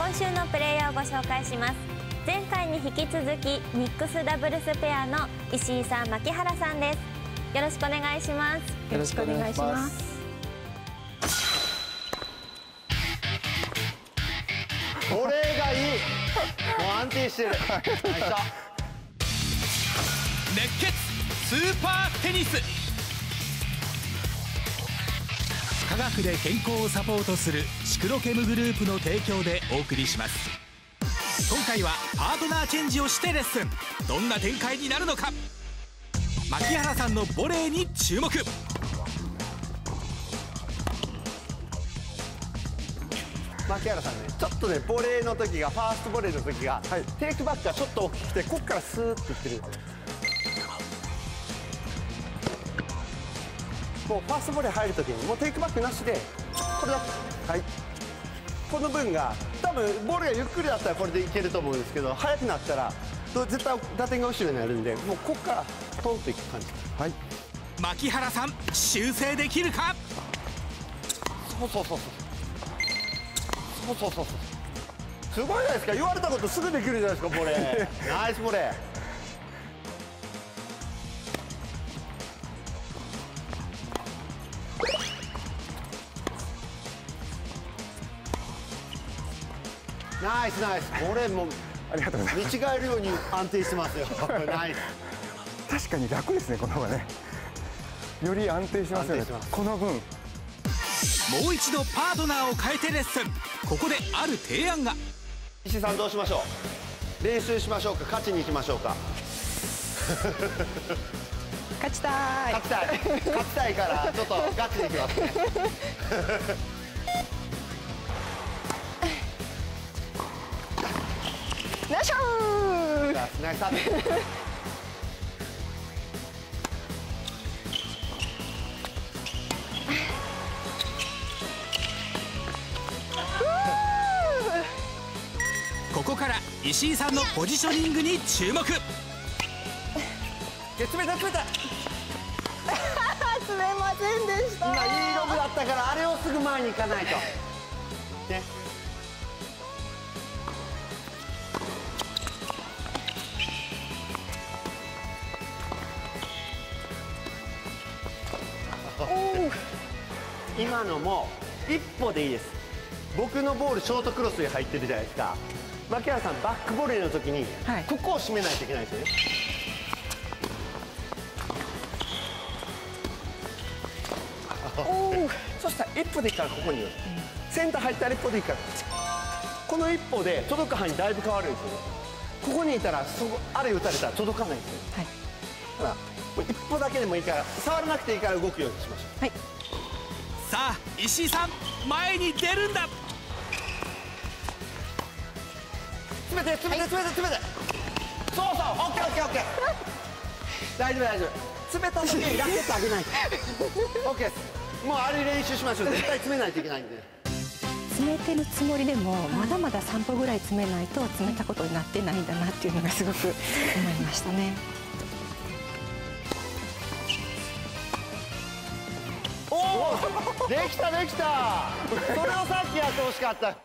今週のプレイヤーをご紹介します。前回に引き続きミックスダブルスペアの石井さん、牧原さんです。よろしくお願いします。 よろしくお願いします。 これがいい。もう安定してる。 熱血スーパーテニス。科学で健康をサポートするシクロケムグループの提供でお送りします。今回はパートナーチェンジをしてレッスン。どんな展開になるのか。牧原さんのボレーに注目。 牧原さんね、ちょっとね、ボレーの時が、ファーストボレーの時が、テイクバックがちょっと大きくて、こっからスーッといってる。もうファーストボレー入る時にもうテイクバックなしでこれだけ、はい、この分が多分ボールがゆっくりだったらこれでいけると思うんですけど、速くなったら絶対打点が後ろになるんで、もうここからトンといく感じ。はい、 牧原さん修正できるか。 そうそうそうそうそうそうそう、すごいじゃないですか。言われたことすぐできるじゃないですか、ボレー。ナイスボレー。ナイスナイス。これもありがとうございます。 見違えるように安定してますよ。ナイス。 確かに楽ですね、この方がね。より安定しますよね。この分。 もう一度パートナーを変えてレッスン。ここである提案が。 石井さんどうしましょう。練習しましょうか、勝ちに行きましょうか。 勝ちたい。 勝ちたい。勝ちたいからちょっとガチに行きますね。 ナイスショー。 ナイスサービス。 ここから石井さんのポジショニングに注目。 詰めた詰めた。 詰めませんでした。 今いいロブだったからあれをすぐ前に行かないとね。今のも一歩でいいです。僕のボールショートクロスに入ってるじゃないですか。牧原さんバックボレーの時にここを締めないといけないですよね。そしたら一歩でいいからここにセンター入ったら一歩でいいから、この一歩で届く範囲だいぶ変わるんですよね。ここにいたらあれ打たれたら届かないんですよ。だからもう一歩だけでもいいから触らなくていいから動くようにしましょう。 さあ石井さん前に出るんだ。 詰めて詰めて詰めて詰めて。そうそう、オッケーオッケーオッケー。大丈夫大丈夫。詰めた時にラケット上げないと。オッケーです。もうあれ練習しましょう。絶対詰めないといけないんで。 詰めてるつもりでもまだまだ3歩ぐらい詰めないと詰めたことになってないんだなっていうのがすごく思いましたね。 おお、できたできた。それをさっきやってほしかった。